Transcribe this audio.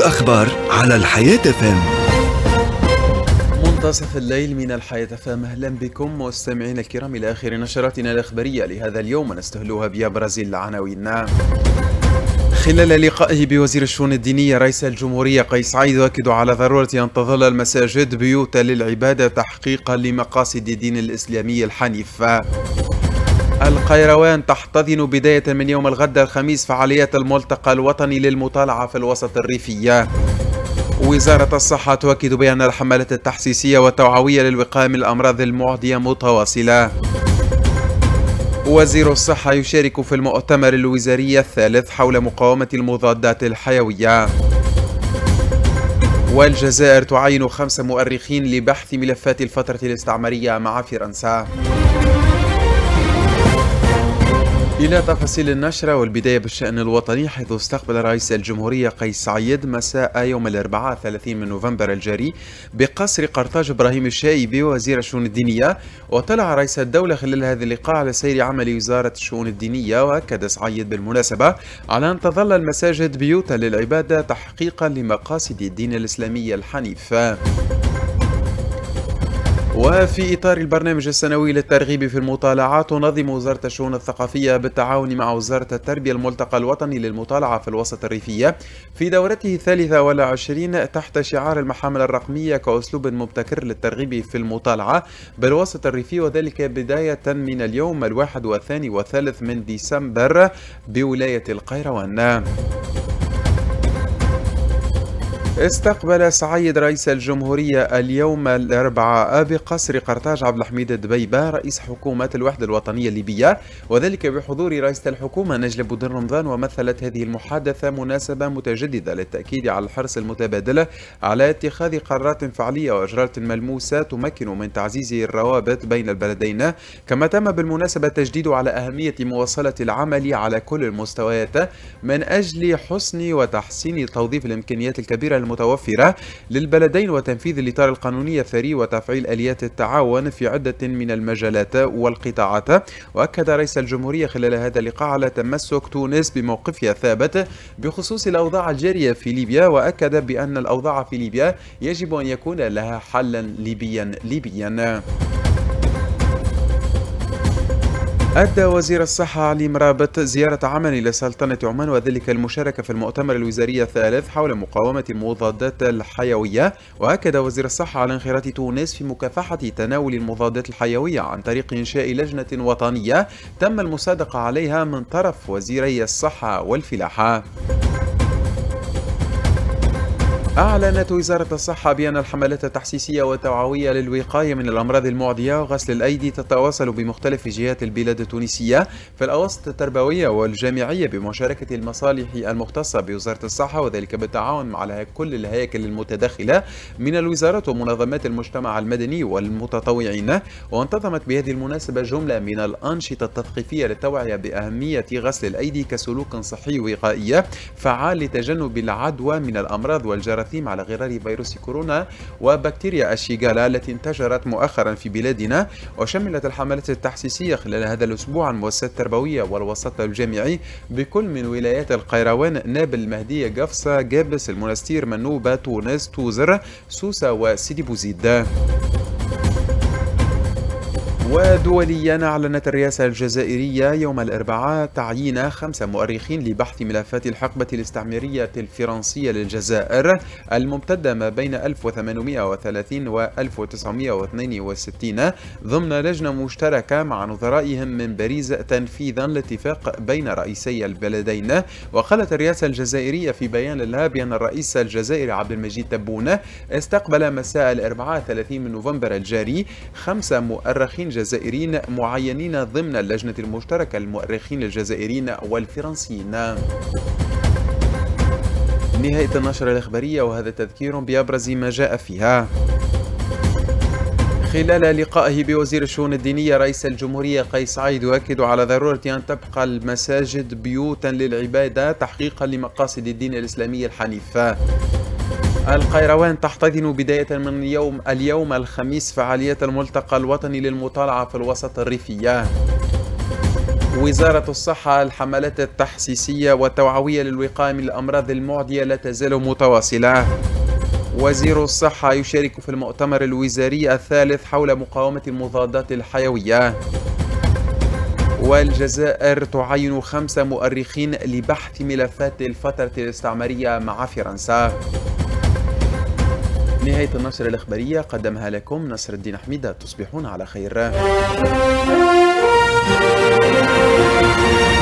الأخبار على الحياة فم. منتصف الليل من الحياة فم. أهلا بكم مستمعينا الكرام إلى آخر نشراتنا الإخبارية لهذا اليوم، ونستهلها بأبرز العناوين. خلال لقائه بوزير الشؤون الدينية رئيس الجمهورية قيس سعيد يؤكد على ضرورة أن تظل المساجد بيوتا للعبادة تحقيقا لمقاصد الدين الإسلامي الحنيف. القيروان تحتضن بداية من يوم الغد الخميس فعاليات الملتقى الوطني للمطالعة في الوسط الريفي. وزارة الصحة تؤكد بأن الحملات التحسيسية والتوعوية للوقاية من الأمراض المعدية متواصلة. وزير الصحة يشارك في المؤتمر الوزاري الثالث حول مقاومة المضادات الحيوية. والجزائر تعين 5 مؤرخين لبحث ملفات الفترة الاستعمارية مع فرنسا. إلى تفاصيل النشرة، والبداية بالشأن الوطني، حيث استقبل رئيس الجمهورية قيس سعيد مساء يوم الأربعاء 30 من نوفمبر الجاري بقصر قرطاج إبراهيم الشايبي وزير الشؤون الدينية. وطلع رئيس الدولة خلال هذا اللقاء على سير عمل وزارة الشؤون الدينية، وأكد سعيد بالمناسبة على أن تظل المساجد بيوتا للعبادة تحقيقا لمقاصد الدين الإسلامي الحنيف. وفي إطار البرنامج السنوي للترغيب في المطالعة، تنظم وزارة الشؤون الثقافية بالتعاون مع وزارة التربية الملتقى الوطني للمطالعة في الوسط الريفي في دورته 23 تحت شعار المحامل الرقمية كأسلوب مبتكر للترغيب في المطالعة بالوسط الريفي، وذلك بداية من اليوم 1 و2 و3 من ديسمبر بولاية القيروان. استقبل سعيد رئيس الجمهورية اليوم الأربعاء بقصر قرطاج عبد الحميد الدبيبة رئيس حكومة الوحدة الوطنية الليبية، وذلك بحضور رئيسة الحكومة نجلة بودين رمضان. ومثلت هذه المحادثة مناسبة متجددة للتأكيد على الحرص المتبادل على اتخاذ قرارات فعلية وإجراءات ملموسة تمكن من تعزيز الروابط بين البلدين. كما تم بالمناسبة التشديد على أهمية مواصلة العمل على كل المستويات من أجل حسن وتحسين توظيف الإمكانيات الكبيرة المتوفرة للبلدين وتنفيذ الإطار القانوني الثري وتفعيل آليات التعاون في عدة من المجالات والقطاعات. وأكد رئيس الجمهورية خلال هذا اللقاء على تمسك تونس بموقفها الثابت بخصوص الأوضاع الجارية في ليبيا، وأكد بأن الأوضاع في ليبيا يجب أن يكون لها حلا ليبيا. أدى وزير الصحة علي مرابط زيارة عمل إلى سلطنة عمان، وذلك المشاركة في المؤتمر الوزاري الثالث حول مقاومة المضادات الحيوية. وأكد وزير الصحة على انخراط تونس في مكافحة تناول المضادات الحيوية عن طريق إنشاء لجنة وطنية تم المصادقة عليها من طرف وزيري الصحة والفلاحة. أعلنت وزارة الصحة بأن الحملات التحسيسية والتوعوية للوقاية من الأمراض المعدية وغسل الأيدي تتواصل بمختلف جهات البلاد التونسية في الأواسط التربوية والجامعية بمشاركة المصالح المختصة بوزارة الصحة، وذلك بالتعاون مع كل الهياكل المتداخلة من الوزارات ومنظمات المجتمع المدني والمتطوعين. وانتظمت بهذه المناسبة جملة من الأنشطة التثقيفية للتوعية بأهمية غسل الأيدي كسلوك صحي وقائي فعال لتجنب العدوى من الأمراض والجراثيم على غرار فيروس كورونا وبكتيريا الشيغالا التي انتشرت مؤخرا في بلادنا. وشملت الحملات التحسيسية خلال هذا الأسبوع المؤسسات التربوية والوسط الجامعي بكل من ولايات القيروان، نابل، المهدية، قفصة، قابس، المنستير، منوبة، تونس، توزر، سوسة وسيدي بوزيد. ودوليا، أعلنت الرئاسة الجزائرية يوم الأربعاء تعيين 5 مؤرخين لبحث ملفات الحقبة الاستعمارية الفرنسية للجزائر الممتدة ما بين 1830 و 1962 ضمن لجنة مشتركة مع نظرائهم من باريس تنفيذا لاتفاق بين رئيسي البلدين. وقالت الرئاسة الجزائرية في بيان لها بأن الرئيس الجزائري عبد المجيد تبون استقبل مساء الأربعاء 30 من نوفمبر الجاري 5 مؤرخين جزائريين معينين ضمن اللجنة المشتركة للمؤرخين الجزائريين والفرنسيين. نهاية النشرة الإخبارية، وهذا تذكير بأبرز ما جاء فيها. خلال لقائه بوزير الشؤون الدينية رئيس الجمهورية قيس سعيد يؤكد على ضرورة أن تبقى المساجد بيوتا للعبادة تحقيقا لمقاصد الدين الإسلامي الحنيف. القيروان تحتضن بداية من اليوم الخميس فعاليات الملتقى الوطني للمطالعة في الوسط الريفي. وزارة الصحة الحملات التحسيسية والتوعوية للوقاية من الأمراض المعدية لا تزال متواصلة. وزير الصحة يشارك في المؤتمر الوزاري الثالث حول مقاومة المضادات الحيوية. والجزائر تعين 5 مؤرخين لبحث ملفات الفترة الاستعمارية مع فرنسا. نهاية النشرة الإخبارية قدمها لكم نصر الدين حميدة. تصبحون على خير.